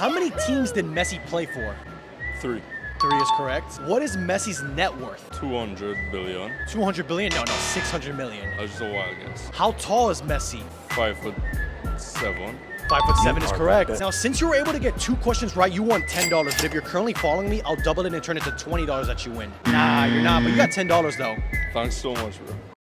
How many teams did Messi play for? 3. 3 is correct. What is Messi's net worth? 200 billion. 200 billion? No, 600 million. That's just a wild guess. How tall is Messi? 5'7". 5'7" is correct. Now, since you were able to get 2 questions right, you won $10. But if you're currently following me, I'll double it and turn it to $20 that you win. Nah, you're not, but you got $10 though. Thanks so much, bro.